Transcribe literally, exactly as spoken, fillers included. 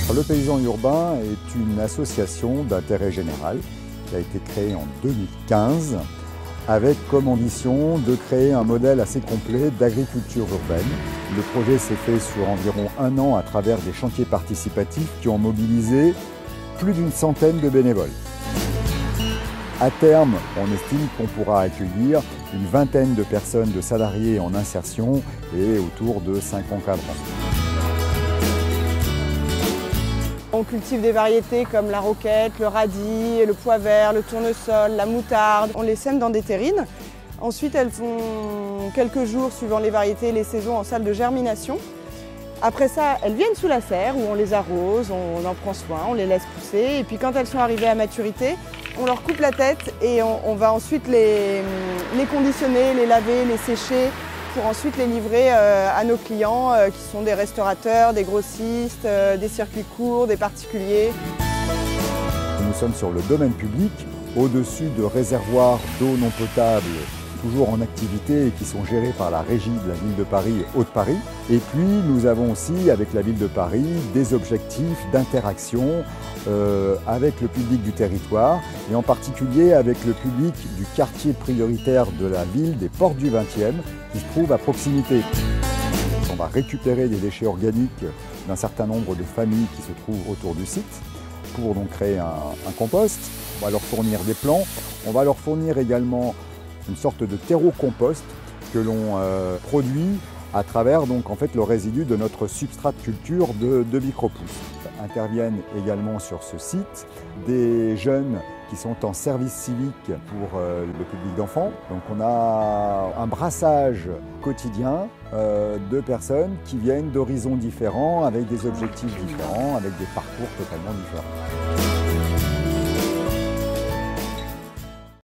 Le Paysan Urbain est une association d'intérêt général qui a été créée en deux mille quinze avec comme ambition de créer un modèle assez complet d'agriculture urbaine. Le projet s'est fait sur environ un an à travers des chantiers participatifs qui ont mobilisé plus d'une centaine de bénévoles. À terme, on estime qu'on pourra accueillir une vingtaine de personnes, de salariés en insertion et autour de cinq encadrants. On cultive des variétés comme la roquette, le radis, le pois vert, le tournesol, la moutarde. On les sème dans des terrines. Ensuite, elles font quelques jours, suivant les variétés et les saisons, en salle de germination. Après ça, elles viennent sous la serre où on les arrose, on en prend soin, on les laisse pousser. Et puis quand elles sont arrivées à maturité, on leur coupe la tête et on, on va ensuite les, les conditionner, les laver, les sécher pour ensuite les livrer euh, à nos clients euh, qui sont des restaurateurs, des grossistes, euh, des circuits courts, des particuliers. Nous sommes sur le domaine public, au-dessus de réservoirs d'eau non potable toujours en activité et qui sont gérés par la régie de la Ville de Paris et Hauts-de-Paris. Et puis nous avons aussi avec la Ville de Paris des objectifs d'interaction euh, avec le public du territoire et en particulier avec le public du quartier prioritaire de la ville des Portes du vingtième qui se trouve à proximité. On va récupérer des déchets organiques d'un certain nombre de familles qui se trouvent autour du site pour donc créer un, un compost. On va leur fournir des plants, on va leur fournir également une sorte de terreau compost que l'on euh, produit à travers donc, en fait, le résidu de notre substrat de culture de, de micro-pousses. Interviennent également sur ce site des jeunes qui sont en service civique pour euh, le public d'enfants. Donc on a un brassage quotidien euh, de personnes qui viennent d'horizons différents, avec des objectifs différents, avec des parcours totalement différents.